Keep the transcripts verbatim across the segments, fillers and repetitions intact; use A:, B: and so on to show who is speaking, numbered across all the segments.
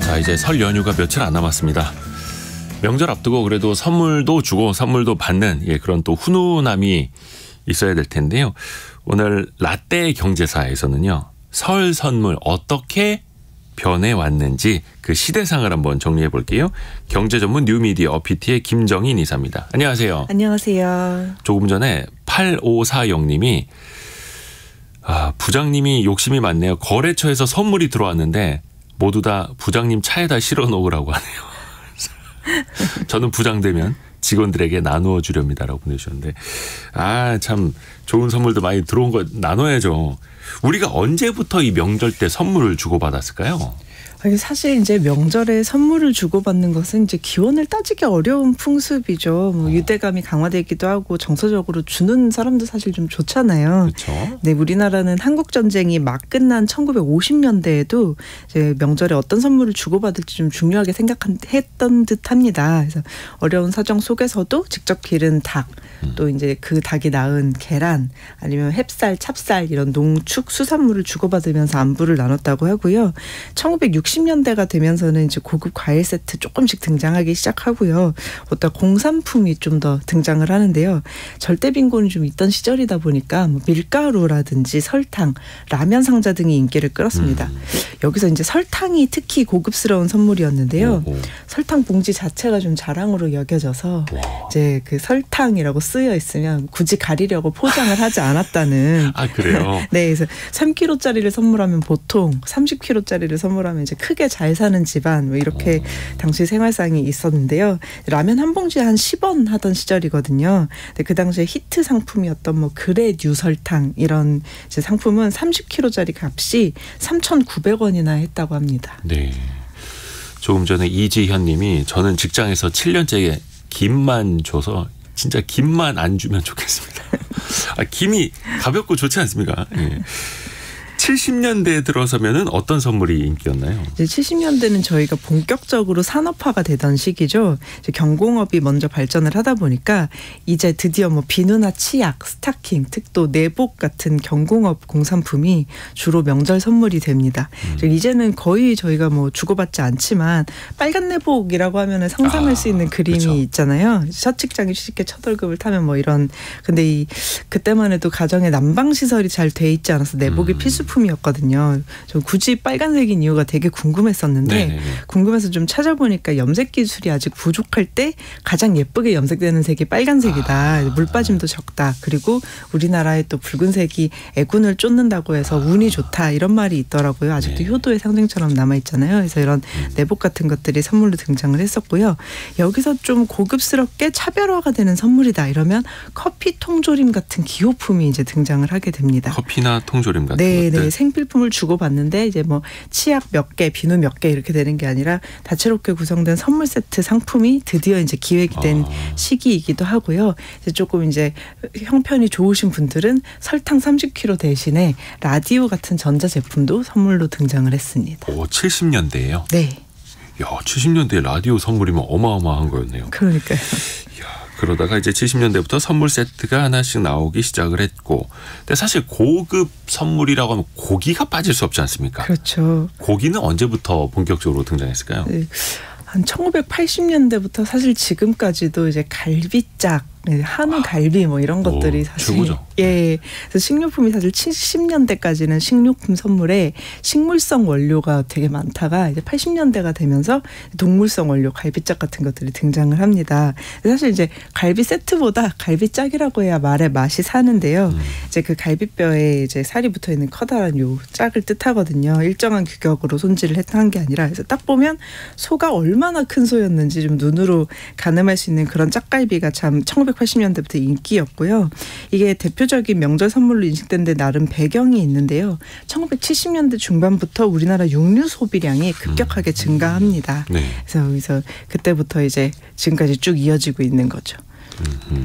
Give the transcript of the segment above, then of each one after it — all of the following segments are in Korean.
A: 자, 이제 설 연휴가 며칠 안 남았습니다. 명절 앞두고 그래도 선물도 주고 선물도 받는 예, 그런 또 훈훈함이 있어야 될 텐데요. 오늘 라떼 경제사에서는요. 설 선물 어떻게 변해왔는지 그 시대상을 한번 정리해 볼게요. 경제 전문 뉴미디어 어피티의 김정인 이사입니다. 안녕하세요.
B: 안녕하세요.
A: 조금 전에 팔오사영님이 아, 부장님이 욕심이 많네요. 거래처에서 선물이 들어왔는데 모두 다 부장님 차에다 실어 놓으라고 하네요. 저는 부장 되면 직원들에게 나누어 주렵니다라고 보내주셨는데 아, 참 좋은 선물도 많이 들어온 거 나눠야죠. 우리가 언제부터 이 명절 때 선물을 주고받았을까요?
B: 사실 이제 명절에 선물을 주고받는 것은 이제 기원을 따지기 어려운 풍습이죠. 뭐 유대감이 강화되기도 하고 정서적으로 주는 사람도 사실 좀 좋잖아요.
A: 그렇죠.
B: 네, 우리나라는 한국 전쟁이 막 끝난 천구백오십 년대에도 이제 명절에 어떤 선물을 주고받을지 좀 중요하게 생각했던 듯합니다. 그래서 어려운 사정 속에서도 직접 기른 닭, 음. 또 이제 그 닭이 낳은 계란, 아니면 햅쌀, 찹쌀 이런 농축 수산물을 주고받으면서 안부를 나눴다고 하고요. 천구백육십 년대가 되면서는 이제 고급 과일 세트 조금씩 등장하기 시작하고요. 어떤 공산품이 좀 더 등장을 하는데요. 절대 빈곤이 좀 있던 시절이다 보니까 뭐 밀가루라든지 설탕, 라면 상자 등이 인기를 끌었습니다. 음. 여기서 이제 설탕이 특히 고급스러운 선물이었는데요. 오오. 설탕 봉지 자체가 좀 자랑으로 여겨져서 와. 이제 그 설탕이라고 쓰여 있으면 굳이 가리려고 포장을 하지 않았다는.
A: 아, 그래요?
B: 네, 그래서 삼 킬로그램짜리를 선물하면 보통 삼십 킬로그램짜리를 선물하면 이제 크게 잘 사는 집안 뭐 이렇게 오. 당시 생활상이 있었는데요. 라면 한 봉지에 한 십 원 하던 시절이거든요. 근데 그 당시에 히트 상품이었던 뭐 그래듀 설탕 이런 이제 상품은 삼십 킬로그램짜리 값이 삼천구백 원이나 했다고 합니다.
A: 네. 조금 전에 이지현 님이 저는 직장에서 칠 년째 김만 줘서 진짜 김만 안 주면 좋겠습니다. 아, 김이 가볍고 좋지 않습니까? 예. 칠십 년대에 들어서면은 어떤 선물이 인기였나요?
B: 이제 칠십 년대는 저희가 본격적으로 산업화가 되던 시기죠. 이제 경공업이 먼저 발전을 하다 보니까 이제 드디어 뭐 비누나 치약, 스타킹, 특도 내복 같은 경공업 공산품이 주로 명절 선물이 됩니다. 음. 이제는 거의 저희가 뭐 주고받지 않지만 빨간 내복이라고 하면은 상상할 아, 수 있는 그림이 그렇죠. 있잖아요. 첫 직장이 쉽게 첫 월급을 타면 뭐 이런. 근데 이 그때만 해도 가정에 난방 시설이 잘 돼 있지 않아서 내복이 음. 필수 품이었거든요. 저 굳이 빨간색인 이유가 되게 궁금했었는데 네네네. 궁금해서 좀 찾아보니까 염색 기술이 아직 부족할 때 가장 예쁘게 염색되는 색이 빨간색이다. 아. 물 빠짐도 적다. 그리고 우리나라의 또 붉은색이 애군을 쫓는다고 해서 운이 좋다. 이런 말이 있더라고요. 아직도 네. 효도의 상징처럼 남아있잖아요. 그래서 이런 음. 내복 같은 것들이 선물로 등장을 했었고요. 여기서 좀 고급스럽게 차별화가 되는 선물이다. 이러면 커피 통조림 같은 기호품이 이제 등장을 하게 됩니다.
A: 커피나 통조림 같은
B: 네,
A: 것들.
B: 네, 생필품을 주고받는데 이제 뭐 치약 몇 개, 비누 몇 개 이렇게 되는 게 아니라 다채롭게 구성된 선물 세트 상품이 드디어 이제 기획이 된 아. 시기이기도 하고요. 이제 조금 이제 형편이 좋으신 분들은 설탕 삼십 킬로그램 대신에 라디오 같은 전자 제품도 선물로 등장을 했습니다.
A: 오, 칠십 년대예요?
B: 네.
A: 야, 칠십 년대에 라디오 선물이면 어마어마한 거였네요.
B: 그러니까요.
A: 그러다가 이제 칠십 년대부터 선물 세트가 하나씩 나오기 시작을 했고, 근데 사실 고급 선물이라고 하면 고기가 빠질 수 없지 않습니까?
B: 그렇죠.
A: 고기는 언제부터 본격적으로 등장했을까요? 네.
B: 한 천구백팔십 년대부터 사실 지금까지도 이제 갈비짝, 한우 갈비 뭐 이런 것들이
A: 오,
B: 사실
A: 최고죠.
B: 예, 그래서 식료품이 사실 칠십 년대까지는 식료품 선물에 식물성 원료가 되게 많다가 이제 팔십 년대가 되면서 동물성 원료 갈비짝 같은 것들이 등장을 합니다. 사실 이제 갈비 세트보다 갈비짝이라고 해야 말의 맛이 사는데요. 음. 이제 그 갈비뼈에 이제 살이 붙어 있는 커다란 요 짝을 뜻하거든요. 일정한 규격으로 손질을 했던 게 아니라 그래서 딱 보면 소가 얼마나 큰 소였는지 좀 눈으로 가늠할 수 있는 그런 짝갈비가 참 천구백팔십 년대부터 인기였고요. 이게 대표적인 명절 선물로 인식된 데 나름 배경이 있는데요. 천구백칠십 년대 중반부터 우리나라 육류 소비량이 급격하게 증가합니다. 네. 그래서 여기서 그때부터 이제 지금까지 쭉 이어지고 있는 거죠.
A: 음,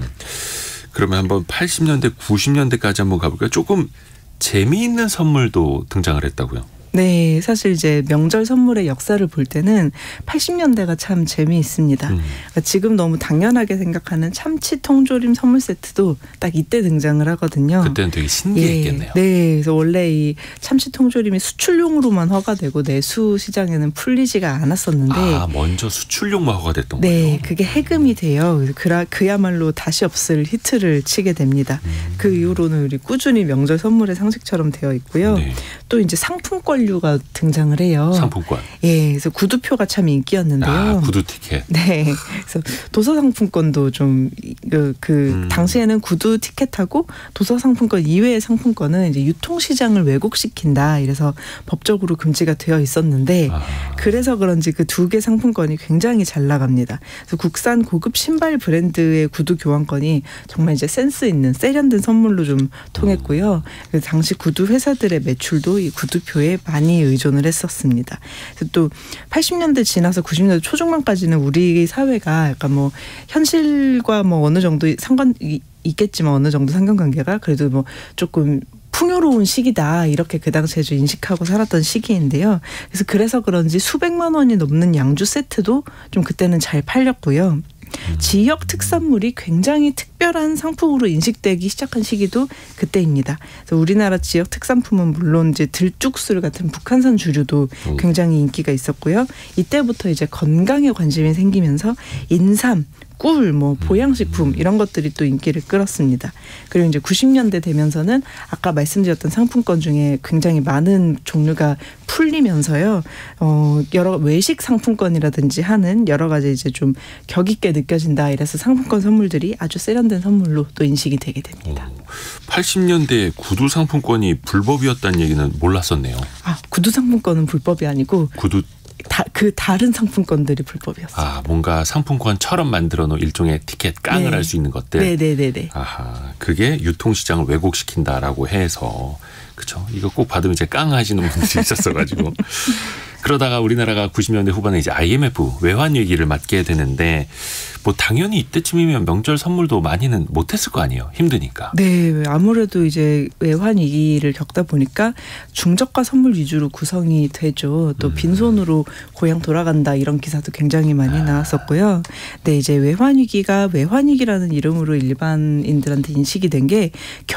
A: 그러면 한번 팔십 년대, 구십 년대까지 한번 가볼까요? 조금 재미있는 선물도 등장을 했다고요?
B: 네, 사실 이제 명절 선물의 역사를 볼 때는 팔십 년대가 참 재미있습니다. 음. 그러니까 지금 너무 당연하게 생각하는 참치 통조림 선물 세트도 딱 이때 등장을 하거든요.
A: 그때는 되게 신기했겠네요.
B: 예, 네, 그래서 원래 이 참치 통조림이 수출용으로만 허가되고 내수 시장에는 풀리지가 않았었는데,
A: 아, 먼저 수출용만 허가됐던
B: 네,
A: 거예요?
B: 네, 그게 해금이 돼요. 그라, 그야말로 다시 없을 히트를 치게 됩니다. 음. 그 이후로는 우리 꾸준히 명절 선물의 상식처럼 되어 있고요. 네. 또 이제 상품권류가 등장을 해요.
A: 상품권.
B: 예, 그래서 구두표가 참 인기였는데요.
A: 아, 구두 티켓.
B: 네, 그래서 도서 상품권도 좀 그 그 음. 당시에는 구두 티켓하고 도서 상품권 이외의 상품권은 이제 유통 시장을 왜곡시킨다. 이래서 법적으로 금지가 되어 있었는데, 아. 그래서 그런지 그 두 개 상품권이 굉장히 잘 나갑니다. 그래서 국산 고급 신발 브랜드의 구두 교환권이 정말 이제 센스 있는 세련된 선물로 좀 통했고요. 그래서 당시 구두 회사들의 매출도 이 구두표에 많이 의존을 했었습니다. 그래서 또 팔십 년대 지나서 구십 년대 초중반까지는 우리 사회가 약간 뭐 현실과 뭐 어느 정도 상관 있겠지만 어느 정도 상관관계가 그래도 뭐 조금 풍요로운 시기다, 이렇게 그 당시에 좀 인식하고 살았던 시기인데요. 그래서 그래서 그런지 수백만 원이 넘는 양주 세트도 좀 그때는 잘 팔렸고요. 지역 특산물이 굉장히 특별한 상품으로 인식되기 시작한 시기도 그때입니다. 그래서 우리나라 지역 특산품은 물론 이제 들쭉술 같은 북한산 주류도 굉장히 인기가 있었고요. 이때부터 이제 건강에 관심이 생기면서 인삼, 꿀, 뭐 보양식품 이런 것들이 또 인기를 끌었습니다. 그리고 이제 구십 년대 되면서는 아까 말씀드렸던 상품권 중에 굉장히 많은 종류가 풀리면서요. 어, 여러 외식 상품권이라든지 하는 여러 가지 이제 좀 격 있게 느껴진다. 이래서 상품권 선물들이 아주 세련된 선물로 또 인식이 되게 됩니다.
A: 오, 팔십 년대 구두 상품권이 불법이었다는 얘기는 몰랐었네요.
B: 아, 구두 상품권은 불법이 아니고
A: 구두
B: 다, 그 다른 상품권들이 불법이었어요.
A: 아, 뭔가 상품권처럼 만들어 놓은 일종의 티켓 깡을 네. 할 수 있는 것들.
B: 네네네네.
A: 아하, 그게 유통시장을 왜곡시킨다라고 해서, 그렇죠. 이거 꼭 받으면 이제 깡 하시는 분들이 있었어가지고. 그러다가 우리나라가 구십 년대 후반에 이제 아이엠에프 외환 위기를 맞게 되는데, 뭐 당연히 이때쯤이면 명절 선물도 많이는 못했을 거 아니에요. 힘드니까.
B: 네, 아무래도 이제 외환 위기를 겪다 보니까 중저가 선물 위주로 구성이 되죠. 또 음. 빈손으로 고향 돌아간다, 이런 기사도 굉장히 많이 나왔었고요. 네, 이제 외환 위기가 외환 위기라는 이름으로 일반인들한테 인식이 된 게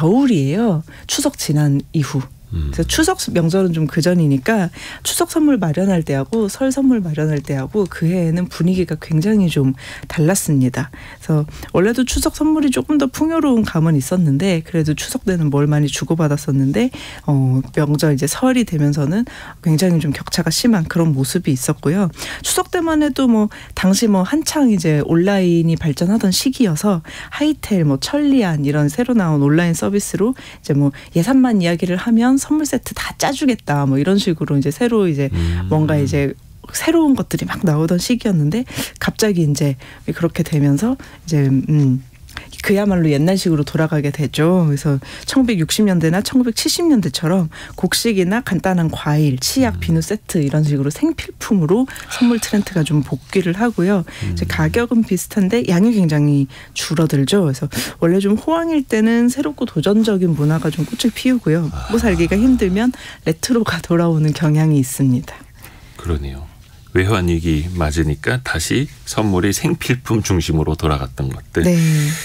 B: 겨울이에요. 추석 지난 이후. 그래서 추석 명절은 좀 그 전이니까 추석 선물 마련할 때하고 설 선물 마련할 때하고 그 해에는 분위기가 굉장히 좀 달랐습니다. 그래서 원래도 추석 선물이 조금 더 풍요로운 감은 있었는데, 그래도 추석 때는 뭘 많이 주고받았었는데 어, 명절 이제 설이 되면서는 굉장히 좀 격차가 심한 그런 모습이 있었고요. 추석 때만 해도 뭐 당시 뭐 한창 이제 온라인이 발전하던 시기여서 하이텔, 뭐 천리안 이런 새로 나온 온라인 서비스로 이제 뭐 예산만 이야기를 하면 선물 세트 다 짜주겠다, 뭐 이런 식으로 이제 새로 이제 음. 뭔가 이제 새로운 것들이 막 나오던 시기였는데, 갑자기 이제 그렇게 되면서 이제 음 그야말로 옛날식으로 돌아가게 되죠. 그래서 천구백육십 년대나 천구백칠십 년대처럼 곡식이나 간단한 과일, 치약, 비누 세트 이런 식으로 생필품으로 선물 트렌드가 좀 복귀를 하고요. 이제 가격은 비슷한데 양이 굉장히 줄어들죠. 그래서 원래 좀 호황일 때는 새롭고 도전적인 문화가 좀 꽃을 피우고요. 먹고 살기가 힘들면 레트로가 돌아오는 경향이 있습니다.
A: 그러네요. 외환 위기 맞으니까 다시 선물이 생필품 중심으로 돌아갔던 것들.
B: 네.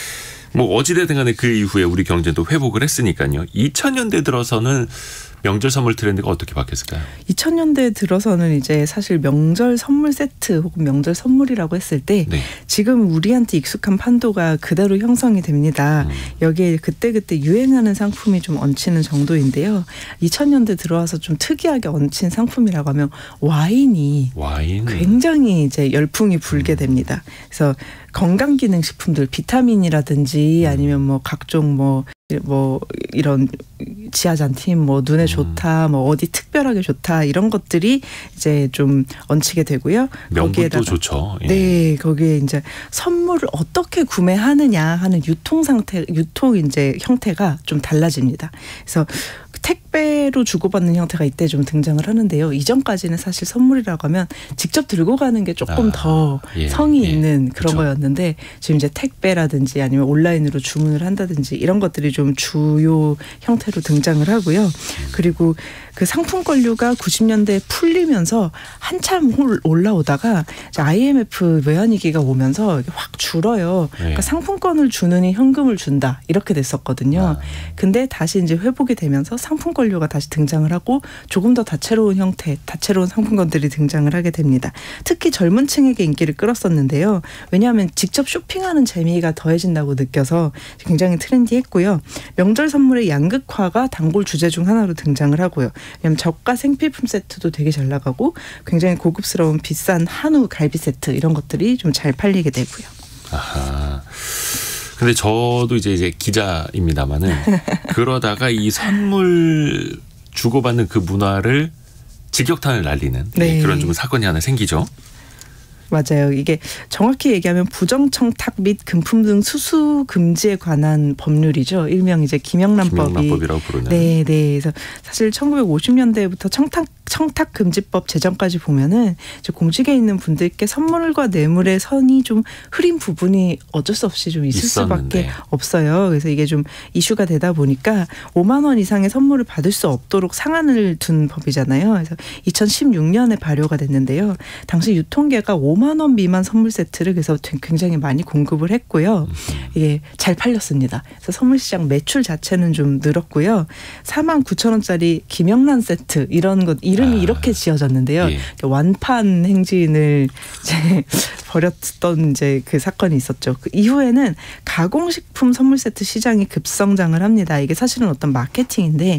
A: 뭐 어찌되든 간에 그 이후에 우리 경제도 회복을 했으니까요. 이천 년대 들어서는 명절 선물 트렌드가 어떻게 바뀌었을까요?
B: 이천 년대 들어서는 이제 사실 명절 선물 세트 혹은 명절 선물이라고 했을 때 네. 지금 우리한테 익숙한 판도가 그대로 형성이 됩니다. 음. 여기에 그때그때 유행하는 상품이 좀 얹히는 정도인데요. 이천 년대 들어와서 좀 특이하게 얹힌 상품이라고 하면 와인이 와인. 굉장히 이제 열풍이 불게 됩니다. 그래서 건강기능식품들, 비타민이라든지 아니면 뭐 각종 뭐, 뭐 이런 지아잔틴, 뭐 눈에 좋다, 뭐 어디 특별하게 좋다, 이런 것들이 이제 좀 얹히게 되고요.
A: 명분도 좋죠.
B: 예. 네, 거기에 이제 선물을 어떻게 구매하느냐 하는 유통 상태, 유통 이제 형태가 좀 달라집니다. 그래서 택배로 주고받는 형태가 이때 좀 등장을 하는데요. 이전까지는 사실 선물이라고 하면 직접 들고 가는 게 조금
A: 아,
B: 더
A: 예,
B: 성의
A: 예.
B: 있는 그런
A: 그쵸.
B: 거였는데 지금 이제 택배라든지 아니면 온라인으로 주문을 한다든지 이런 것들이 좀 주요 형태로 등장을 하고요. 그리고 그 상품권료가 구십 년대에 풀리면서 한참 홀- 올라오다가 이제 아이엠에프 외환위기가 오면서 이게 확 줄어요.
A: 네.
B: 그러니까 상품권을 주느니 현금을 준다 이렇게 됐었거든요.
A: 아.
B: 근데 다시 이제 회복이 되면서 상품권료가 다시 등장을 하고 조금 더 다채로운 형태, 다채로운 상품권들이 등장을 하게 됩니다. 특히 젊은 층에게 인기를 끌었었는데요. 왜냐하면 직접 쇼핑하는 재미가 더해진다고 느껴서 굉장히 트렌디했고요. 명절 선물의 양극화가 단골 주제 중 하나로 등장을 하고요. 왜냐하면 저가 생필품 세트도 되게 잘 나가고 굉장히 고급스러운 비싼 한우 갈비 세트 이런 것들이 좀 잘 팔리게 되고요.
A: 아하. 근데 저도 이제 이제 기자입니다만은 그러다가 이 선물 주고받는 그 문화를 직격탄을 날리는
B: 네.
A: 그런 좀 사건이 하나 생기죠.
B: 맞아요. 이게 정확히 얘기하면 부정청탁 및 금품 등 수수 금지에 관한 법률이죠. 일명 이제 김영란법이.
A: 김영란법이라고 부르는.
B: 네, 네. 그래서 사실 천구백오십 년대부터 청탁 청탁 금지법 제정까지 보면은 이제 공직에 있는 분들께 선물과 뇌물의 선이 좀 흐린 부분이 어쩔 수 없이 좀 있을
A: 있었는데.
B: 수밖에 없어요. 그래서 이게 좀 이슈가 되다 보니까 오만 원 이상의 선물을 받을 수 없도록 상한을 둔 법이잖아요. 그래서 이천십육 년에 발효가 됐는데요. 당시 유통계가 오만 원 미만 선물 세트를 그래서 굉장히 많이 공급을 했고요. 이게 잘 팔렸습니다. 그래서 선물 시장 매출 자체는 좀 늘었고요. 사만 구천 원짜리 김영란 세트 이런 것 이름이
A: 아.
B: 이렇게 지어졌는데요.
A: 예.
B: 완판 행진을 이제 벌였던 이제 그 사건이 있었죠. 그 이후에는 가공식품 선물 세트 시장이 급성장을 합니다. 이게 사실은 어떤 마케팅인데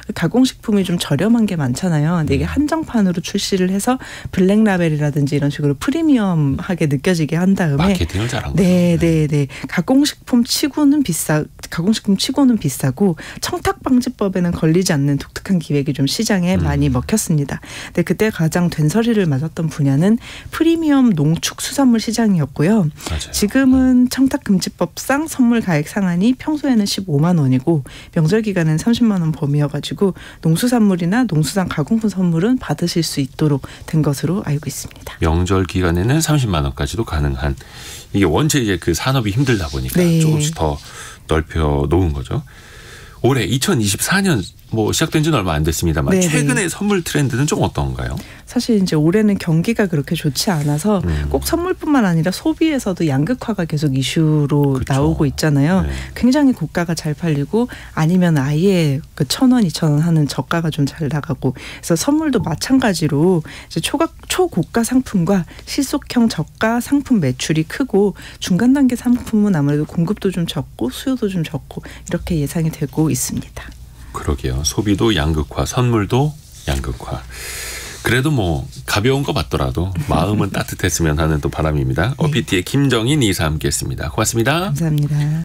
B: 가공식품이 좀 저렴한 게 많잖아요. 근데 이게 한정판으로 출시를 해서 블랙라벨이라든지 이런 식으로 프리미엄하게 느껴지게 한 다음에
A: 마케팅을 잘한 거죠.
B: 네, 네, 네. 가공식품 치고는 비싸, 가공식품 치고는 비싸고 청탁방지법에는 걸리지 않는 독특한 기획이 좀 시장에
A: 음.
B: 많이 먹혔습니다. 근데 그때 가장 된서리를 맞았던 분야는 프리미엄 농축수산물 시장이었고요.
A: 맞아요.
B: 지금은 청탁금지법상 선물 가액 상한이 평소에는 십오만 원이고 명절 기간은 삼십만 원 범위여가지고 농수산물이나 농수산 가공품 선물은 받으실 수 있도록 된 것으로 알고 있습니다.
A: 명절 기간에는 삼십만 원까지도 가능한 이게 원체 이제 그 산업이 힘들다 보니까
B: 네.
A: 조금씩 더 넓혀 놓은 거죠. 올해 이천이십사 년 뭐 시작된 지는 얼마 안 됐습니다만
B: 네네.
A: 최근의 선물 트렌드는 좀 어떤가요?
B: 사실 이제 올해는 경기가 그렇게 좋지 않아서
A: 음.
B: 꼭 선물뿐만 아니라 소비에서도 양극화가 계속 이슈로
A: 그쵸.
B: 나오고 있잖아요.
A: 네.
B: 굉장히 고가가 잘 팔리고 아니면 아예 그 천 원, 이천 원 하는 저가가 좀 잘 나가고 그래서 선물도 마찬가지로 이제 초가, 초고가 상품과 실속형 저가 상품 매출이 크고 중간 단계 상품은 아무래도 공급도 좀 적고 수요도 좀 적고 이렇게 예상이 되고 있습니다.
A: 그러게요. 소비도 양극화, 선물도 양극화. 그래도 뭐 가벼운 거 맞더라도 마음은 따뜻했으면 하는 또 바람입니다. 어피티의 김정인 이사 함께했습니다. 고맙습니다.
B: 감사합니다.